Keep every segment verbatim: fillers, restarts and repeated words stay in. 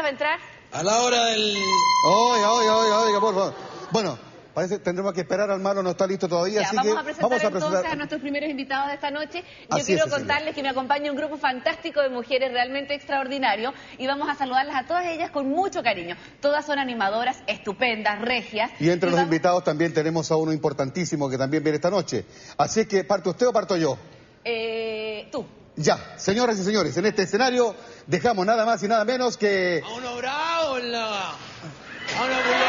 va a entrar? A la hora del... Oiga, oiga, oiga, oiga, por favor. Bueno, parece que tendremos que esperar al malo, no está listo todavía, Ya, así vamos que a presentar vamos a presentar... entonces a nuestros primeros invitados de esta noche. Yo Así quiero es, Cecilia. contarles que me acompaña un grupo fantástico de mujeres realmente extraordinario y vamos a saludarlas a todas ellas con mucho cariño. Todas son animadoras, estupendas, regias. Y entre y los va- invitados también tenemos a uno importantísimo que también viene esta noche. Así es que, ¿parte usted o parto yo? Eh, tú. Ya, señoras y señores, en este escenario dejamos nada más y nada menos que... A uno bravo, la... A una mulher.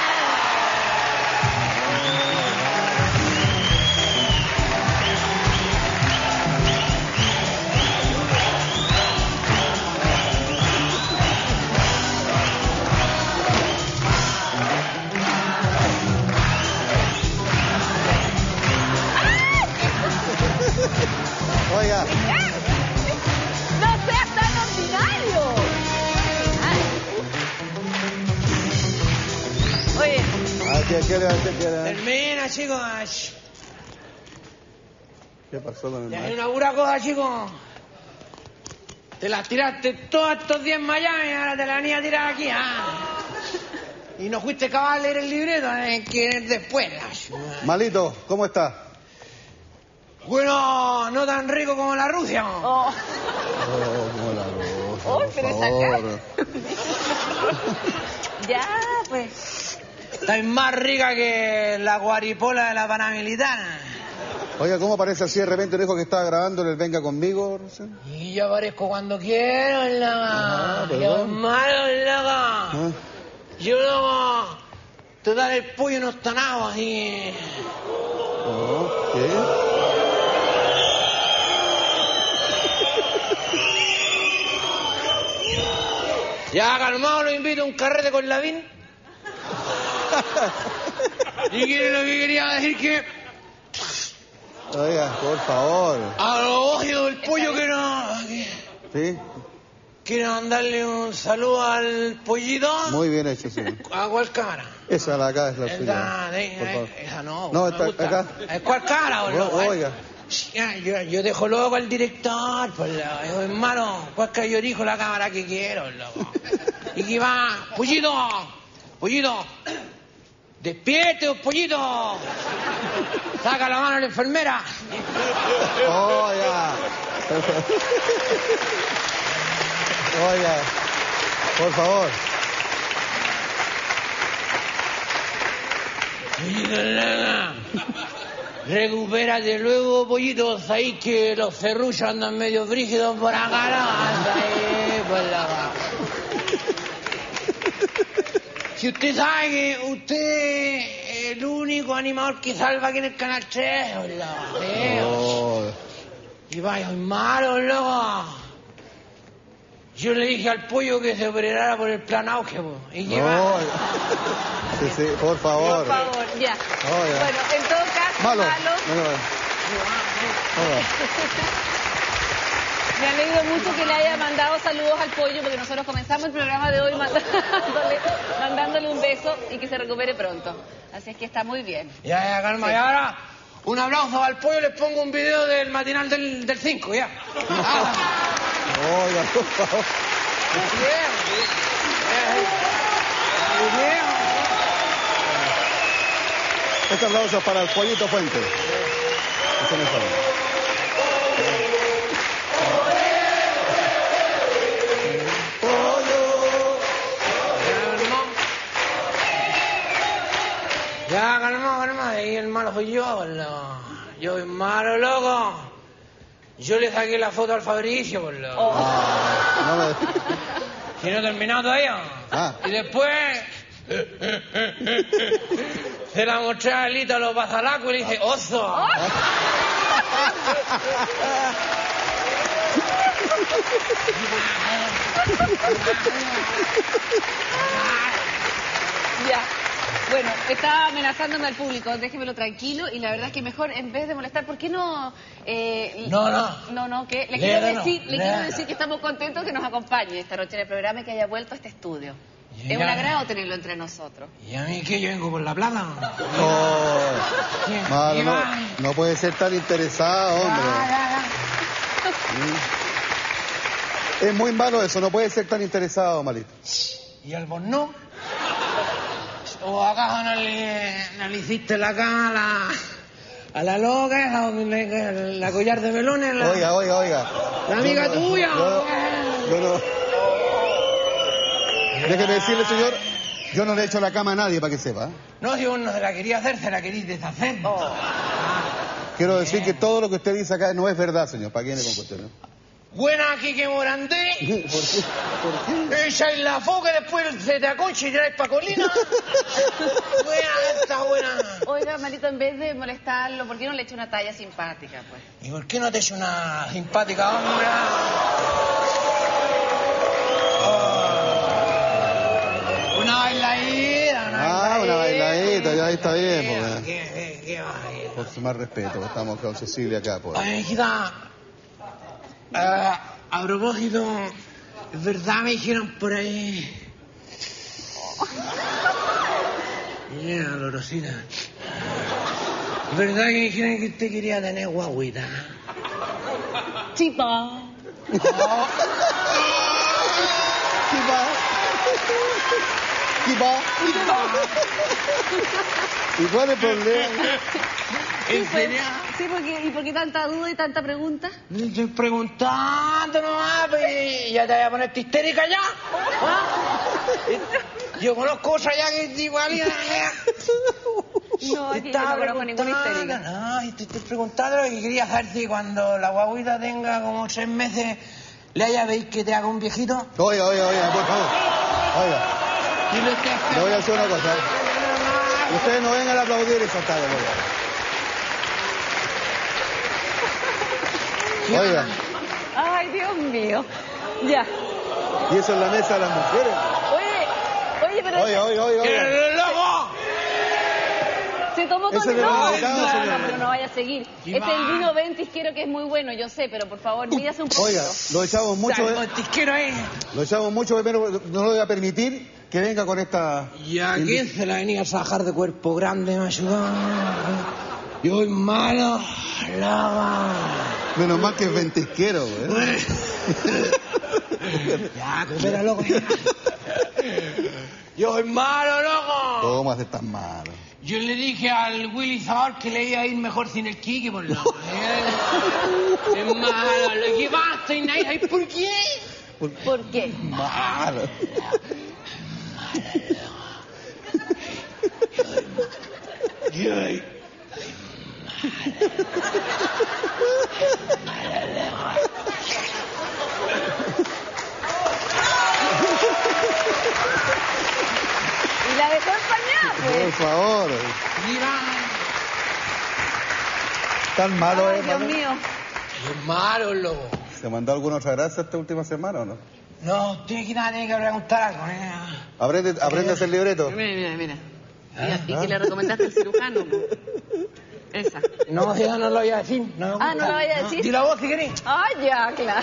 Oiga, ¡No seas tan ordinario! Ay. Oye, ¿a qué, qué le va a hacer? ¿Qué, le- Termina, chicos. ¿Qué pasó con el Ya hay maestro? una pura cosa, chicos. Te las tiraste todos estos días en Miami y ahora te la venía a tirar aquí, ¿ah? Y no fuiste capaz de leer el libreto, ¿eh? Que es después. Malito, ¿cómo está? Bueno, no tan rico como la Rusia. ¿no? oh, Oh, como la rosa, oh, por pero esa favor. ya, pues. Estáis más rica que la guaripola de la Panamilitana. Oiga, ¿cómo aparece así de repente? Dijo que estaba grabando en el Venga Conmigo recién. Y yo aparezco cuando quiero, Ah, loca. perdón. Yo malo, loca. ¿Ah? Yo, loca. Total, el pollo no está nada así. Oh, ¿qué? Ya, calmado, lo invito a un carrete con Lavín. Y que lo que quería decir que Oiga, por favor. a los ojos del pollo quiero, ¿Sí? quiero mandarle un saludo al pollito. Muy bien hecho, señor. ¿A cuál cámara? Esa de acá es la Esta, suya. de- Por favor. esa no, No, me está gusta. acá. ¿A cuál cámara, O- boludo? Oiga. Ya, yo, yo dejo loco al director, pues, la- yo, hermano, pues que yo elijo la cámara que quiero, loco. Y que va, pollito, pollito, despierte, pollito. Saca la mano a la enfermera. Oiga. Oiga, por favor. Pollito, loca. Recupérate luego, pollito. Sabéis que los cerrullos andan medio brígidos por acá, ¿no? Anda ahí, pues la va. Si usted sabe que usted es el único animador que salva aquí en el Canal tres, pues la va, ¿eh? Oh. Y vaya, malo, loco. Yo le dije al pollo que se operara por el plan auge, po. Y que va. Oiga. Sí, sí, por favor. Por favor, ya. Oiga. Bueno, en todo caso, Malo. malo. Malo. Oiga. Me alegro mucho que le haya mandado saludos al pollo porque nosotros comenzamos el programa de hoy mandándole, mandándole un beso y que se recupere pronto. Así es que está muy bien. Ya, ya, calma. Sí. Y ahora, un aplauso al pollo. Les pongo un video del matinal del cinco, ya. Ah, Oiga, por favor. bien. Muy bien. Este aplauso es para el Pollito Fuente. Ese me sale. Ya, calma, calma. Y el malo soy yo, lo. Yo soy malo, loco. Yo le saqué la foto al Fabricio, por lo. Oh. Ah, no me... Si no he terminado todavía. Ah. Y después se la mostré a Lito a los bazalacos y le dije, oso. Ya. Bueno, estaba amenazándome al público, déjemelo tranquilo y la verdad es que mejor en vez de molestar, ¿por qué no? Eh, No, no. No, no, que le Léalo, quiero decir, le quiero léalo. decir que estamos contentos que nos acompañe esta noche en el programa y que haya vuelto a este estudio. Ya. Es un agrado tenerlo entre nosotros. ¿Y a mí qué? Yo vengo por la plata. Oh, ¿Qué? malo, ¿Y no, va? no puede ser tan interesado, hombre. Ya, ya, ya. Es muy malo eso, no puede ser tan interesado, malito. ¿Y el no? ¿O acaso no le, no le hiciste la cara a la, a la loca, esa, la, la collar de melones? La, Oiga, oiga, oiga. La amiga Yo no- tuya. yo- yo no- Déjeme decirle, señor, yo no le he hecho la cama a nadie, para que sepa. No, si vos no se la quería hacer, se la queréis deshacer. Quiero decir que todo lo que usted dice acá no es verdad, señor. ¿Para qué viene con cuestiones? Buena, Quique Morandé. ¿Por qué? ¿Por qué? Echáis la foca, después se te acoche y traes pa' colina. Buena, está buena. Oiga, Marito, en vez de molestarlo, ¿por qué no le echa una talla simpática, pues? ¿Y por qué no te echo una simpática hombre? Oh. Una bailadita, una Ah, una bailadita, ya está bien, ¿Qué, pues. qué, qué, qué baila? Por su más respeto, estamos con Cecilia acá, pues. Ay, hijita, eh, a propósito, es verdad, me dijeron por ahí. Mira, Lorosita. Es verdad que me dijeron que usted quería tener guaguita. Chipa. ¿Qué va? ¿Qué va? ¿Y cuál es el problema? ¿En serio? Sí, porque, ¿y por qué tanta duda y tanta pregunta? Me estoy preguntando nomás, pues, ya te voy a ponerte histérica ya. ¿Ah? Yo conozco cosas ya que es igual. No, aquí yo no conozco ninguna histérica. No, y te estoy preguntando lo que quería saber si cuando la guaguita tenga como tres meses le haya veis que te haga un viejito. Oiga, oiga, oiga, por favor. Oiga, Y lo que le voy a decir una cosa. Ustedes no vengan a aplaudir esa tarde, oiga. Oiga, Ay, Dios mío. Ya. y eso es la mesa de las mujeres. Oye, oye, pero... Oiga, oiga, oiga, oiga. ¡El loco! Se tomó Ese todo de no, los no, delegados, no, señor. pero no vaya a seguir. Y Este es el va. vino ventisquero que es muy bueno, yo sé, pero por favor, mídase un poquito. Oiga, lo echamos mucho, Salgo eh, el tisquero ahí. lo echamos mucho, pero no lo voy a permitir que venga con esta... ¿Y a quién se la venía a sajar de cuerpo grande, me ayudó? Yo soy malo, lava. Menos mal que es ventisquero, güey. Ya, coopera, loco. Yo soy malo, loco. ¿Cómo hace tan malo? Yo le dije al Willy Zabal que le iba a ir mejor sin el Kiki, por loco. Es malo, lo que basta y nadie sabe por qué. ¿Por qué? Malo. Yo soy Y la dejó empañada, Por pues. favor. Mira, ¿Tan malo Ay, es, Dios malo? mío. es malo, loco. ¿Se mandó alguna otra gracia esta última semana o no? No, usted que nada tiene que preguntar algo, ¿eh? Aprende, aprende a hacer libreto. Mira, mira, mira. Mira, ¿y que le recomendaste al cirujano? po? Esa. No, ya no lo voy a decir. No me Ah, ¿no gusta. lo vaya a decir? Di la voz si querés. Ah, ya, claro.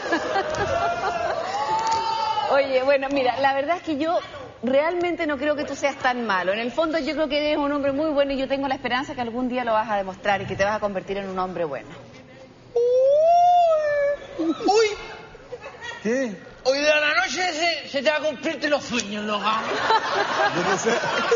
Oye, bueno, mira, la verdad es que yo realmente no creo que tú seas tan malo. En el fondo yo creo que eres un hombre muy bueno y yo tengo la esperanza que algún día lo vas a demostrar y que te vas a convertir en un hombre bueno. Uy, ¿Qué? hoy de la noche se, se te va a cumplirte los sueños, loca. Yo no sé.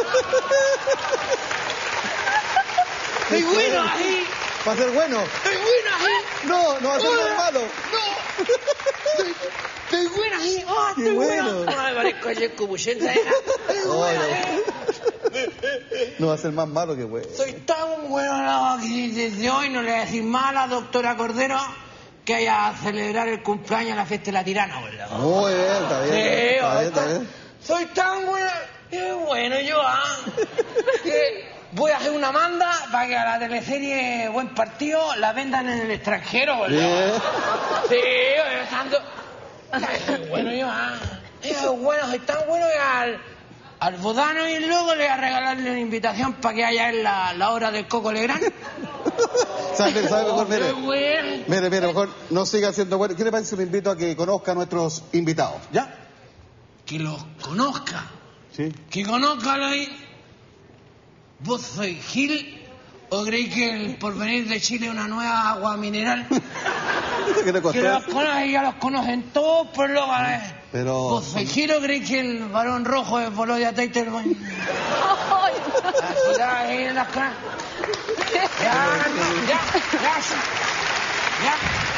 Estoy bueno ahí, ¿Va a ser bueno? estoy bueno ahí. No, no va a ser tan malo. No, estoy, estoy bueno ahí. Ah, Qué estoy bueno. Ay, parezco ayer como ochenta, hija. Estoy bueno ahí. No va a ser más malo que bueno. Soy tan bueno, loco, que desde hoy no le voy a decir más a la doctora Cordero que haya a celebrar el cumpleaños en la fiesta de la tirana, ¿verdad? Muy bien, está bien. Sí, está bien, está ahorita bien. soy tan bueno, qué bueno yo, ah, que voy a hacer una manda para que a la teleserie Buen Partido la vendan en el extranjero, ¿verdad? Bien. Sí, oye, tanto... Soy bueno yo, ah, soy bueno, soy tan bueno que al, al Bodano y luego le voy a regalarle una invitación para que haya en la, la hora del Coco Legrand. ¿Sabe, sabe mejor? Qué Mire, bueno. mire, mire, mejor no siga siendo bueno. ¿Qué le parece si lo invito a que conozca a nuestros invitados? ¿Ya? Que los conozca. Sí. Que conozca a los... ¿Vos sois Gil o creéis que el porvenir de Chile es una nueva agua mineral? ¿Qué te costó? Que los conocen, ya los conocen todos, pues loco, ¿eh? Pero... Pues Feijero cree que el varón rojo es Bolodia Teitelbaum. Así la ahí en las caras. Ya, ya, ya, ya.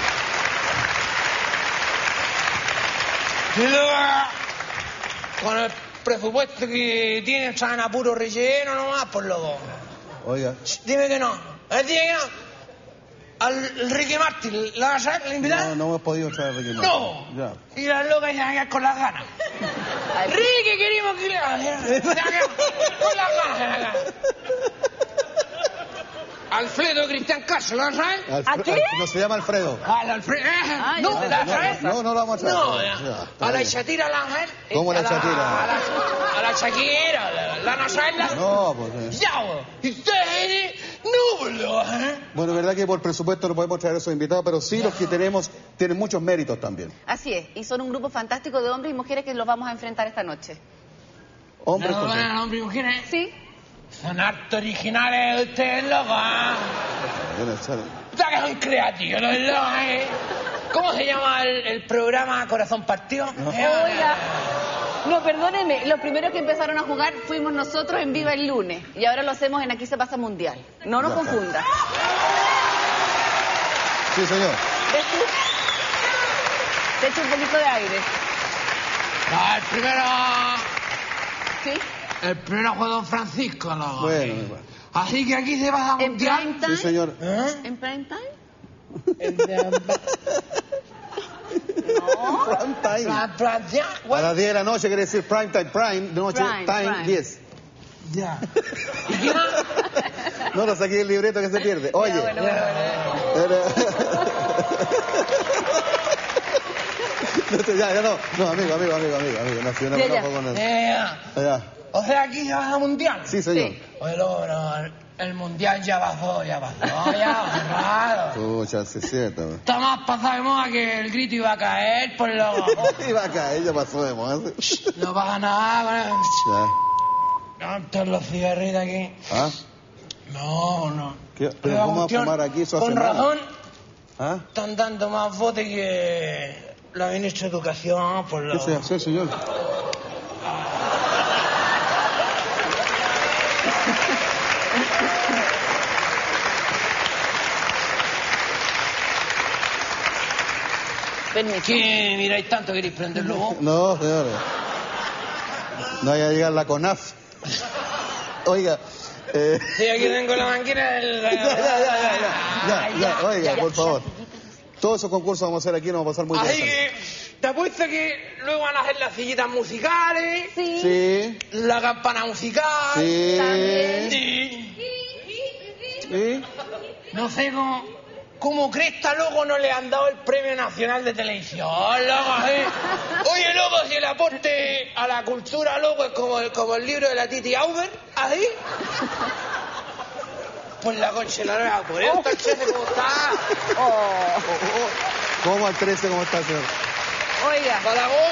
Y luego, con el presupuesto que tienen, traen a puro relleno nomás, por loco. Oiga. Dime que no. ¿Eh, dime que no? Al Ricky Martin, ¿la vas a ver, la invitada? No, no hemos podido traer a Ricky Martin. No. Ya. Y las locas ya van con las ganas. Ricky, queremos que le hagan. Con las ganas. Alfredo Cristian Caso, ¿lo vas a ver? Alfre- ¿A qué? Al- No se llama Alfredo. Al Alfredo. Ah, no, ya. ¿la vas a ver? No, no lo vamos a traer. No, Ya, ya. está A la bien. Shakira la vas a ver. ¿Cómo la A Shakira? A la, a la Shakira, la, la no sabes la... No, pues... eh. Ya, güey. Y ustedes, no, pues lo vas a ver. Bueno, es verdad que por presupuesto no podemos traer a esos invitados, pero sí los que tenemos tienen muchos méritos también. Así es, y son un grupo fantástico de hombres y mujeres que los vamos a enfrentar esta noche. Hombres, No, ¿por qué? no, hombres y mujeres. ¿Sí? Son harto originales ustedes, locos. ¿Ah? Bueno, sale. Ya que son creativos, los locos, ¿eh? ¿Cómo se llama el, el programa Corazón Partido? Eh, Oiga, no, perdónenme, los primeros que empezaron a jugar fuimos nosotros en Viva el Lunes y ahora lo hacemos en Aquí se pasa Mundial. No nos Ya está. confunda. Sí, señor. ¿Ves tú? Te echo un poquito de aire. No, el primero... ¿Sí? El primero fue Don Francisco, loco. Bueno, bueno. Así que aquí se pasa ¿En Mundial. prime time? Sí, señor. ¿Eh? ¿En prime time? Prime time. Plan- plan- ya, A bueno, las diez de la noche quiere decir prime time. Prime, de noche, Prime, time, prime. diez. ya. ¿Y qué más? No lo saqué del libreto que se pierde. Oye. Ya, bueno, bueno, bueno. Pero- No te- ya, ya no. No, amigo, amigo, amigo, amigo, amigo. No, si yo no Ya, me ya. enojo con él. Eh, Ya. o sea, aquí se pasa Mundial. Sí, señor. Sí. Oye, loco, no, el, el Mundial ya pasó, ya pasó, ya pasó. Pucha, sí, es cierto. güey. Está más pasado de moda que el grito iba a caer, por loco. Iba a caer, ya pasó de moda. No pasa nada con eso. Ya. No, todos los cigarritos aquí. ¿Ah? No, no. ¿Qué? Pero La ¿cómo va a cuestión, fumar aquí? Eso hace con mal. razón, ¿Ah? están dando más votos que la ministra de Educación, por ¿Qué loco. se hace, señor? Permiso. ¿Qué miráis tanto? ¿Queréis prenderlo vos? No, señores. No vaya a llegar la CONAF. Oiga. Eh... Sí, aquí tengo la manguera del... Ya, ya, ya, ya, ya, ya, ya, oiga, ya, por ya. favor. Todos esos concursos vamos a hacer aquí, nos vamos a pasar muy Así bien. que te apuesto que luego van a hacer las sillitas musicales, Sí. Sí, la campana musical. sí. También. Y Sí. no sé cómo, cómo cresta, loco, no le han dado el Premio Nacional de Televisión, loco, ¿eh? Oye, loco, si el aporte a la cultura, loco, es como el, como el libro de la Titi Auber, ¿así? Pues la concha la nueva, por eso está el chefe como está. Oh. ¿Cómo al trece? ¿Cómo está, señor? Oiga, Para vos.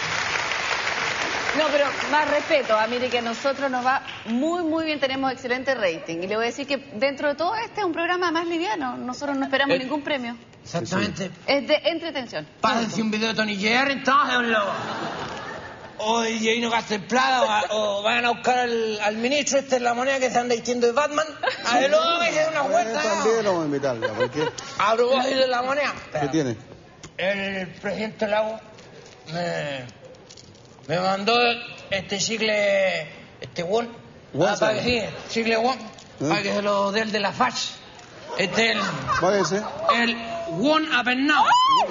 no, pero más respeto. A mire que a nosotros nos va muy, muy bien. Tenemos excelente rating. Y le voy a decir que dentro de todo este es un programa más liviano. Nosotros no esperamos Eh. ningún premio. Exactamente. Es de entretención. Pásense un video de Tony Jerry, entonces, loco. O D J no gasten plata, o, o vayan a buscar al, al ministro este en la moneda que se anda vistiendo de Batman. A ver, luego que se dé una Eh, vuelta. también lo vamos a invitar, ya, ¿por qué? A propósito de la moneda. ¿Qué tiene? El presidente Lago me, me mandó este chicle, este one, One, ah, para que sí. sí, chicle one, ¿Eh? para que se lo dé el de la fax. Este es el, Váyase. el one apernado.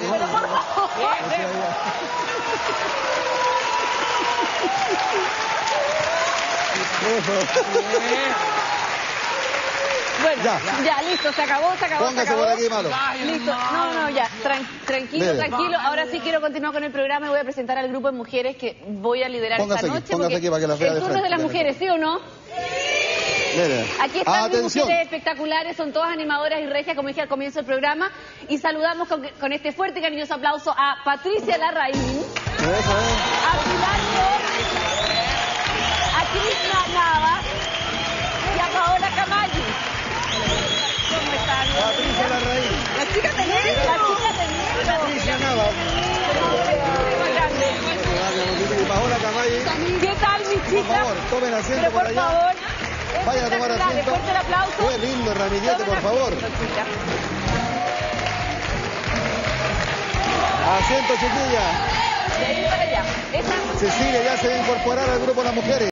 Bueno, Ya. ya. listo, se acabó, se acabó, Póngase se acabó. por aquí, malo. Listo, no, no, ya, tran- tranquilo, Dele. tranquilo. Ahora sí quiero continuar con el programa y voy a presentar al grupo de mujeres que voy a liderar Póngase esta aquí, noche. póngase porque aquí para que las vea el de turno es de frente. las mujeres, ¿sí o no? Mire. Aquí están mis Atención. mujeres espectaculares, son todas animadoras y regias, como dije al comienzo del programa. Y saludamos con, con este fuerte y cariñoso aplauso a Patricia Larraín, Eso es. a Pilar León, a Krishna Nava y a Paola Camalli. ¿Cómo están? Patricia Larraín. La chica tenés, la chica tenés. tal, mis Por chicas? favor, tomen asiento Pero por por allá. favor, Vayan a tomar espectaculares. asiento. Fuerte el aplauso. Qué lindo el ramillete, Tomen por favor. asiento, chicas. Asiento, chiquilla. De ahí para allá. Esa. Cecilia ya se va a incorporar al grupo de las mujeres.